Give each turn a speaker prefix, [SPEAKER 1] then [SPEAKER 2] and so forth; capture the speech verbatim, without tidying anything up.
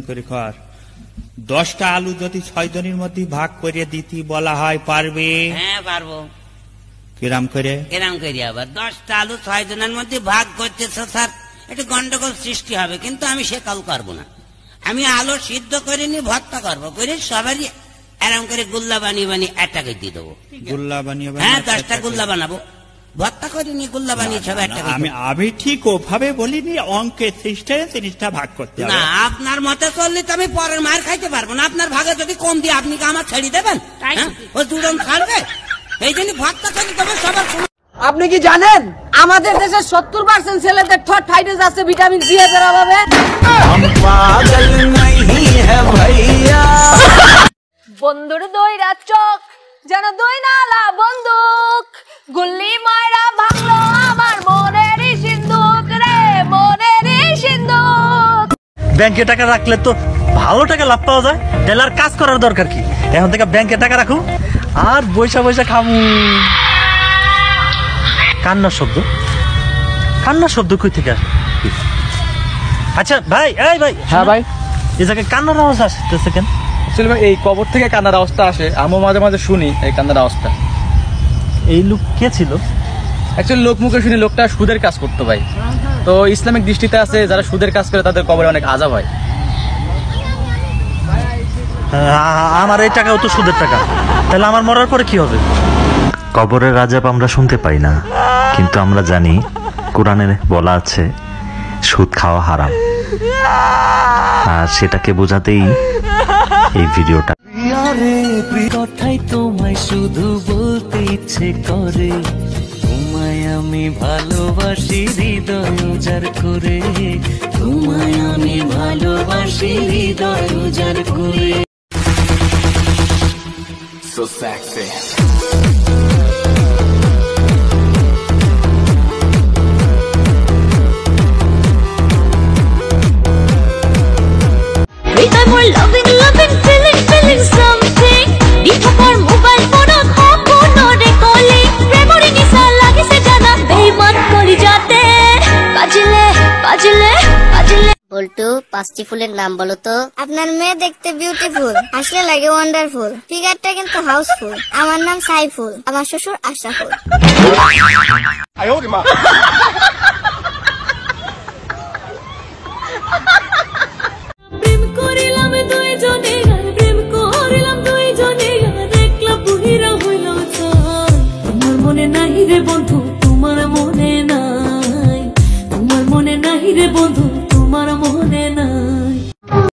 [SPEAKER 1] করে কর। দশটা আলু যদি ছয় জনের মধ্যে ভাগ করে দিতে বলা হয় পারবে?
[SPEAKER 2] হ্যাঁ পারবো।
[SPEAKER 1] কিরাম করে?
[SPEAKER 2] কিরাম করে আবার দশটা আলু ছয় জনের মধ্যে ভাগ করতেছ স্যার, একটু গন্ডগোল সৃষ্টি হবে, কিন্তু আমি সে কাল করবো না। আমি আলু সিদ্ধ করে নি ভর্তা করবো, করে সবারই এরকম করে গুল্লা বানিয়ে বানিয়ে একটা করে দিয়ে দেবো।
[SPEAKER 1] গুল্লা বানিয়ে?
[SPEAKER 2] হ্যাঁ দশটা গুল্লা বানাবো, ভর্তা করিনি গুল্লা বানিয়ে সব একটা।
[SPEAKER 1] আমি আমি ঠিক ওভাবে বলিনি, অঙ্কের সিস্টেমে জিনিসটা ভাগ করতে হবে।
[SPEAKER 2] না আপনার মতে চললে তো আমি পরের মার খাইতে পারবো না। আপনার ভাগে যদি কম দিয়ে আপনি কি আমার ছেড়ে দেবেন? ও দুজন ছাড়বে, এই জন্য ভর্তা করে দেবো সবার।
[SPEAKER 3] আপনি কি জানেন আমাদের দেশের সত্তর পার্সেন্ট ছেলেদের ঠোঁট ফাইটে যাচ্ছে ভিটামিন সি এর অভাবে?
[SPEAKER 4] বন্ধুর দইরা চোখ যেন দই নালা বন্দুক, গুল্লি মায়েরা ভাঙলো আমার মনেরই সিন্ধুক রে, মনেরই সিন্ধুক।
[SPEAKER 5] ব্যাংকে টাকা রাখলে তো ভালো টাকা লাভ পাওয়া যায়, তাহলে আর কাজ করার দরকার কি? এখন থেকে ব্যাংকে টাকা রাখো আর বৈশা বৈশা খামু। কান্নার শব্দ, কান্নার শব্দ কই থেকে আসে? আচ্ছা ভাই, এই ভাই।
[SPEAKER 6] হ্যাঁ ভাই,
[SPEAKER 5] এই জায়গায় কান্নার আওয়াজ আসতেছে কেন?
[SPEAKER 6] আসলে ভাই এই কবর থেকে কান্নার আওয়াজটা আসে, আমিও মাঝে মাঝে শুনি এই কান্নার আওয়াজটা।
[SPEAKER 5] এই লোক কে ছিল?
[SPEAKER 6] অ্যাকচুয়ালি লোক মুখে শুনি লোকটা সুদের কাজ করতো ভাই। তো ইসলামিক দৃষ্টিতে আছে যারা সুদের কাজ করে তাদের কবরে অনেক আযাব হয়।
[SPEAKER 5] আমার এই টাকাও তো সুদের টাকা, তাহলে আমার মরার পরে কি হবে?
[SPEAKER 7] কবরের আযাব আমরা শুনতে পাই না, কিন্তু আমরা জানি কোরআনে বলা আছে সুদ খাওয়া হারাম, আর সেটাকে বোঝাতেই এই ভিডিওটা।
[SPEAKER 8] কথাই তোমায় শুধু বলতে ইচ্ছে করে, তোমায় আমি ভালোবাসি হৃদয় উজাড় করে, তোমায় আমি ভালোবাসি হৃদয় উজাড় করে। So sexy.
[SPEAKER 4] We're loving, loving, feeling, feeling something. Dito por mobile phone on home, no recalling. Memory ni sa lagi se jana, beman kori jate. Bajle, bajle, bajle.
[SPEAKER 9] বল্টু, পাঁচটি ফুলের নাম বলো তো। আপনার মেয়ে দেখতে বিউটিফুল, আসলে লাগে ওয়ান্ডারফুল, ফিগারটা কিন্তু হাউসফুল। আমার নাম সাইফুল, আমার শ্বশুর আশরাফুল।
[SPEAKER 4] প্রেম করিলাম দুই জনে, প্রেম করিলাম দুই জনে, দেখলাম বুহিরা হইল চাই। তোমার মনে নাই রে বন্ধু, তোমার মনে নাই, তোমার মনে নাই রে বন্ধু, তোমার মনে নাই।